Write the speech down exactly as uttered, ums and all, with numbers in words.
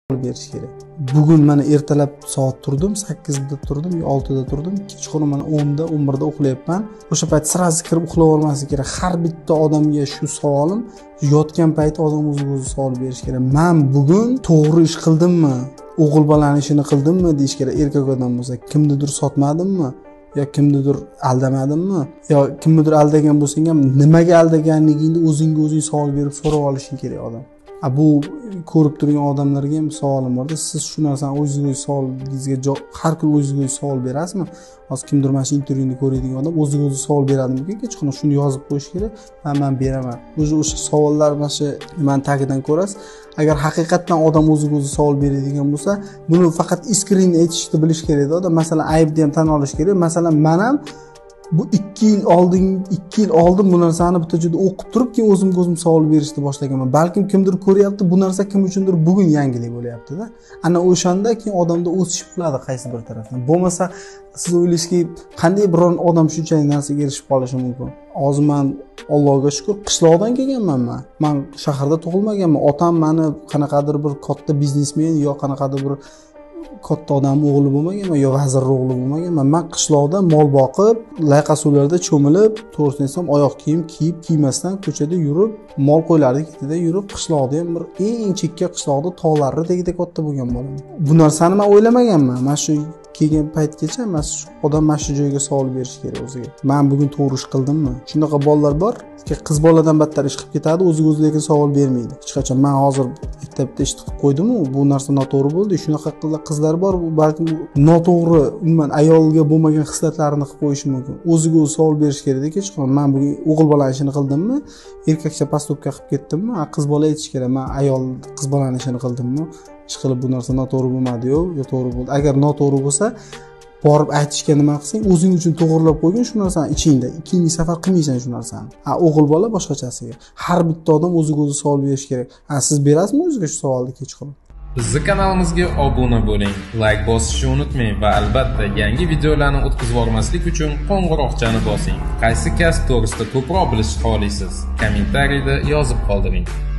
berish kerak. Bugun mana ertalab soat turdim, sakkizda turdim, oltida turdim, kechqurun mana o'nda, o'n birda uxlayapman. O'sha payt sirazi kirib uxlab olmaslik kerak. Har bitta odamga shu savolim, yotgan payt odam o'ziga o'zi savol berish kerak. Men bugun to'g'ri ish qildimmi? O'g'il bolani ishini qildimmi deyish kerak. Erkak odam bo'lsa, kimnidir sotmadimmi? yo kimnidir aldamadimmi? Yo kimnidir aldagan bo'lsang ham nimaga aldaganligingni o'zingga o'zing savol berib so'rab olishing kerak odam. A bu ko'rib turgan odamlarga ham savolim borda. Siz shu narsani o'zingizga savolingizga har kun o'zingizga o'zingiz savol berasizmi? Hozir kimdir mana shu intervyuni ko'radigan odam o'ziga o'zi savol beradimi? Kechqurun shuni yozib qo'yish kerak. Men men beraman. O'sha o'sha savollar mana shu nimani tagidan ko'rasiz. Agar haqiqatan odam o'ziga o'zi savol beradigan bo'lsa, buni faqat iskrin aytishni bilish kerak edi. Masalan, aybni ham tan olish kerak. Masalan, men ham bu ikki yil oldin ikki yil oldin bu narsani bitta joyda o'qib turib, keyin o'zimga o'zim savol berishni boshlaganman. Balkim kimdir ko'ryapti, bu narsa kim uchundir bugun yangilik bo'lyapti-da. Ana o'shanda keyin odamda o'sish bo'ladi qaysi bir tarafdan. Bo'lmasa siz o'ylaysizki, qanday biron odam shunchalik narsaga erishib qolishi mumkin? Hozir men Allohga shukr qishloqdan kelganman men. Men shaharda tug'ilmaganman. Otam meni qanaqadir bir katta biznesmen yo qanaqadir bir katta odam o'g'li bo'lmaganman yo vazir o'g'li bo'lmaganman. Men qishloqda mol boqib, layqa suvlarda cho'milib, to'g'risini aytsam oyoq kiyim kiyib, kiymasdan ko'chada yurib, mol qo'ylarni ketida yurib, qishloqda ham bir eng chekka qishloqda tog'larni tagida katta bo'lgan bo'laman. Bu narsani men o'ylamaganman. Men shu kelgan paytgacha men shu odam mana shu joyga savol berish kerak o'ziga. Men bugun to'g'ri ish qildimmi? Shunaqa bolalar bor, qiz boladan battar ish qilib ketadi, o'ziga o'zi lekin savol bermaydi. Hech qachon men hozir maktabda ish qilib qo'ydim-ku, bu narsa noto'g'ri bo'ldi. Shunaqa qizlar bor, bu balki noto'g'ri, umuman ayolga bo'lmagan hislatlarini qilib qo'yishi mumkin. O'ziga o'zi savol berish kerak. Kechqurun men bugun o'g'il bola ishini qildimmi? Erkakcha postupka qilib ketdimmi? Qiz bola aytish kerak, men ayol qiz bolani ishini qildimmi? Ish qilib bu narsa noto'g'ri bo'lmadi-yu, yo to'g'ri bo'ldi. Agar noto'g'ri bo'lsa, borib aytishga nima qilsang, o'zing uchun to'g'rilab qo'ygin shu narsani ichingda. Ikkinchi safar qilmaysan shu narsani. Ha, o'g'il bola boshqachasiga. Har bitta odam o'ziga o'zi savol berish kerak. Ha, siz berasizmi o'zingizga shu savolni kechqurun? Bizni kanalimizga obuna bo'ling, like bosishni unutmang va albatta yangi videolarni o'tkazib yubormaslik uchun qo'ng'iroqchani bosing. Qaysi kasb to'g'risida ko'proq bilishni xohlaysiz? Kommentariyada yozib qoldiring.